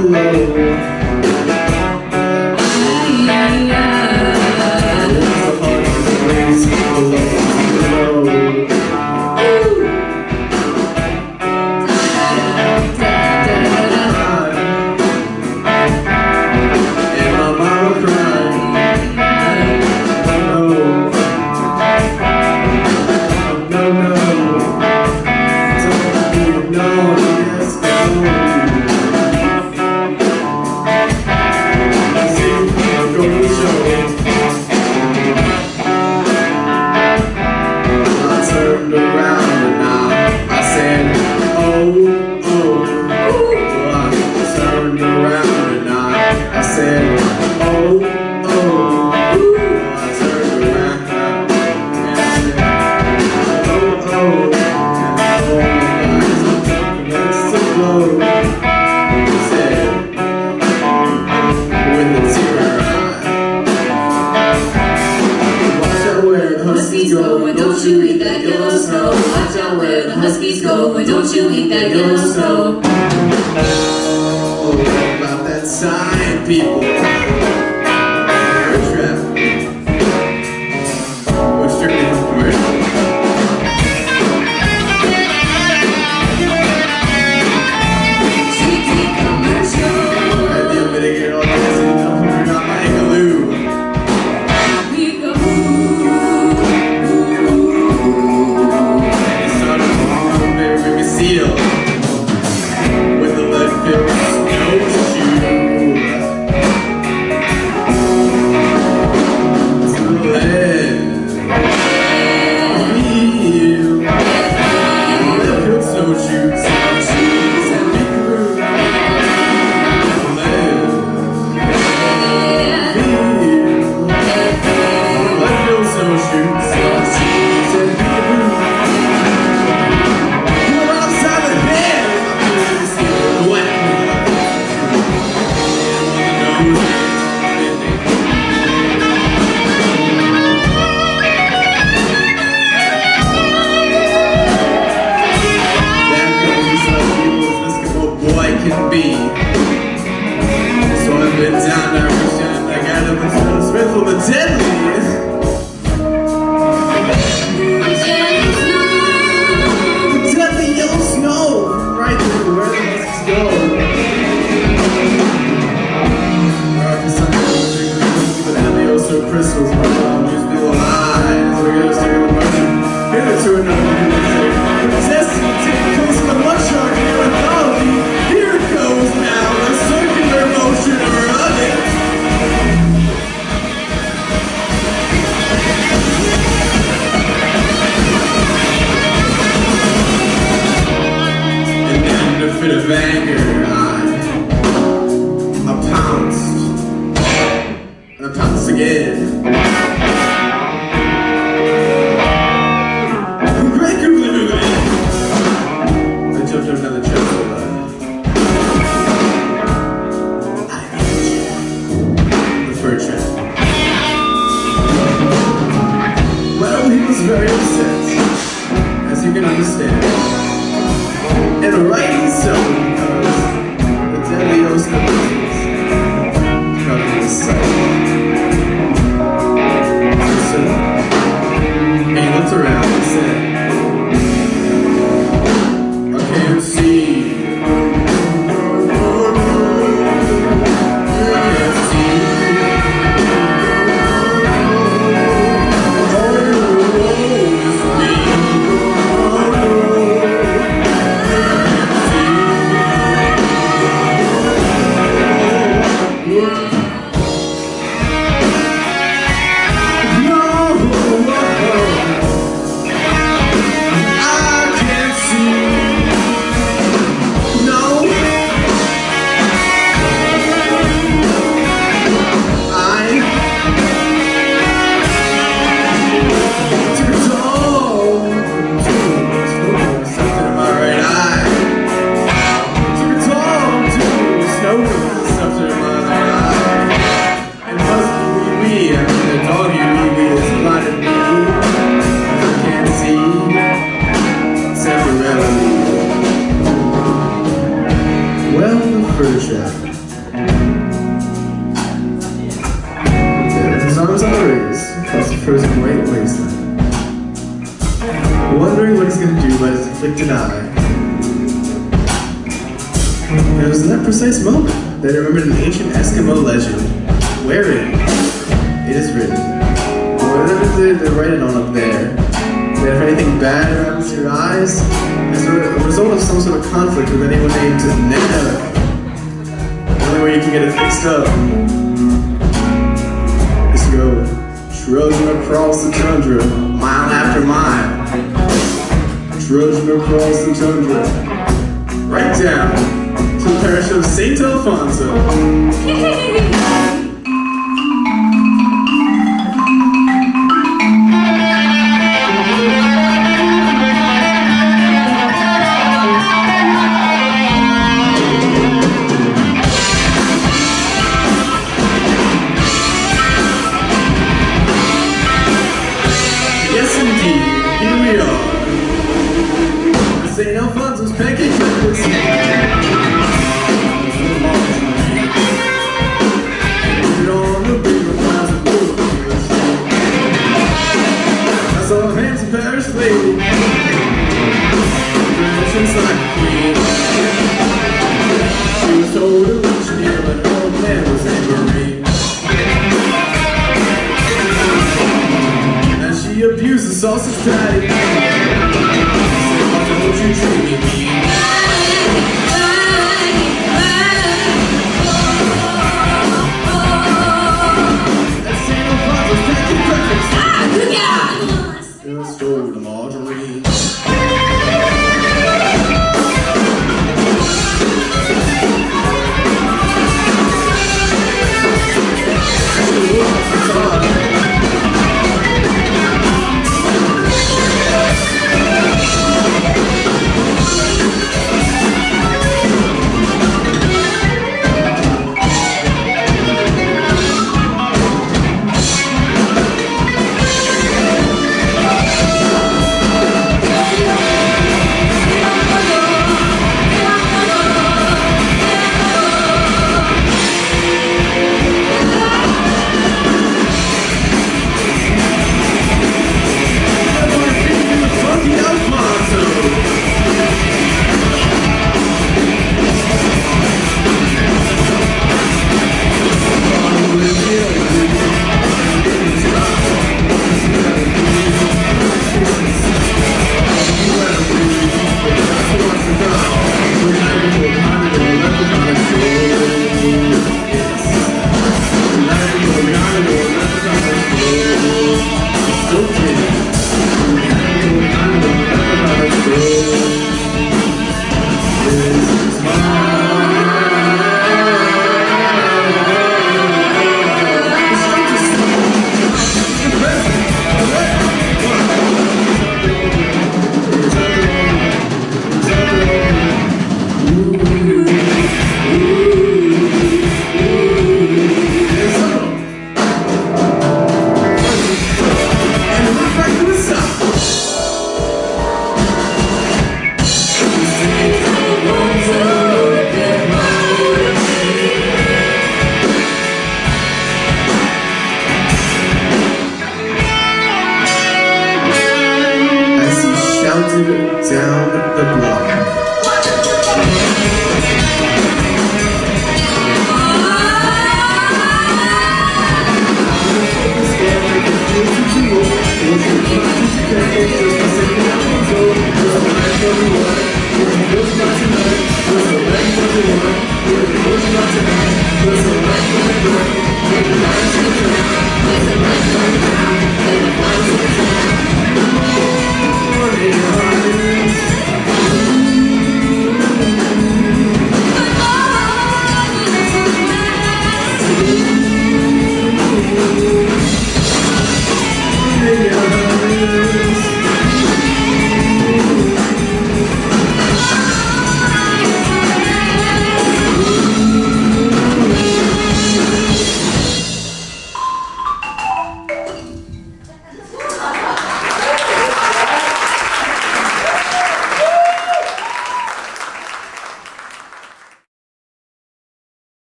below. Don't you eat that yellow snow. Watch out where the huskies go. Don't you eat that yellow snow. Oh, about that sign, people. frozen white wasteland. Wondering what he's going to do by his afflicted eye. And it was in that precise moment that I remembered an ancient Eskimo legend, wherein it is written, whatever they're writing on up there, that if anything bad happens to your eyes, as a result of some sort of conflict with anyone named Ned, the only way you can get it fixed up is to go trudging across the tundra, mile after mile. Trudging across the tundra, right down to the parish of St. Alfonso.